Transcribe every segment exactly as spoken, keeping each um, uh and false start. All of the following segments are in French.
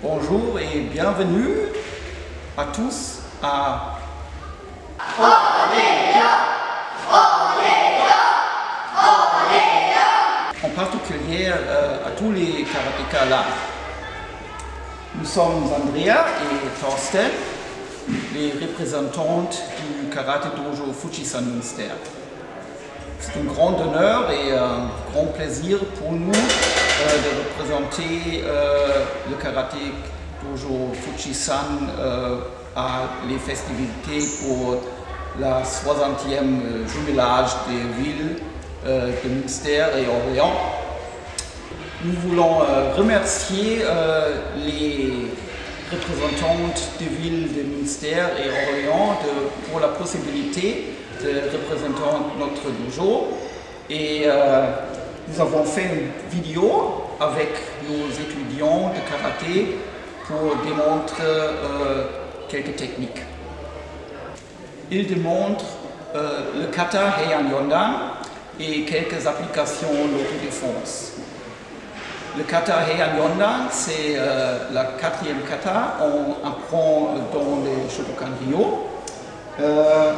Bonjour et bienvenue à tous à en particulier euh, à tous les karatékas là. Nous sommes Andrea et Thorsten, les représentantes du Karaté Dojo Fujisan Münster. C'est un grand honneur et un grand plaisir pour nous euh, de représenter euh, le Karaté Dojo Fujisan euh, à les festivités pour la soixantième jumelage des villes euh, de Münster et Orléans. Nous voulons euh, remercier euh, les représentantes des villes de Münster et Orléans de, pour la possibilité de représenter notre dojo. Et euh, nous avons fait une vidéo avec nos étudiants de karaté pour démontrer euh, quelques techniques. Ils démontrent euh, le kata Heian Yondan et quelques applications d'autodéfense. Le kata Heian Yondan, c'est euh, la quatrième kata, on apprend dans les Shotokan Ryo. Euh,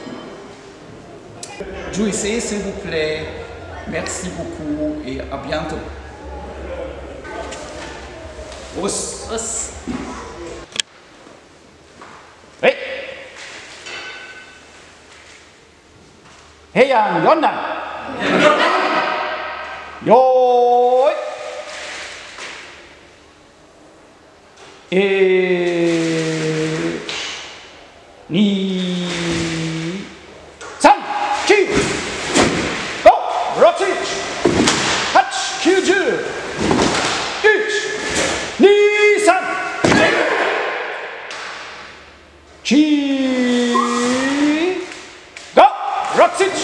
jouissez s'il vous plaît, merci beaucoup et à bientôt. Os. Os. Hey. Heian Yondan. Yoi. Et ni san ki go rotate hach kyuju ich ni san chi go rotate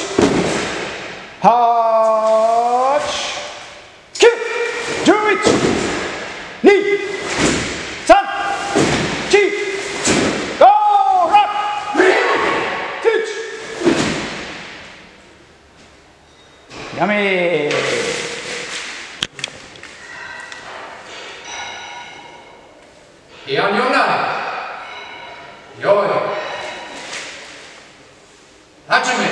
hach kyu do it ni Yummy! Heian Yondan! Yoi! Hajime!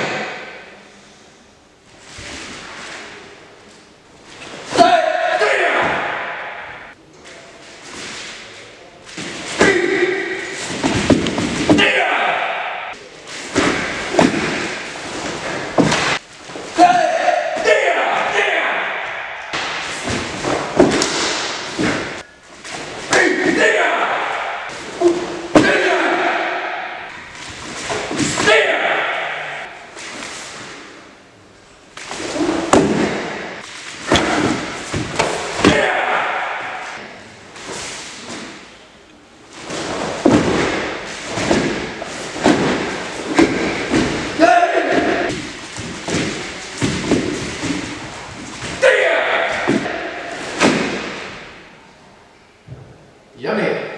Yummy!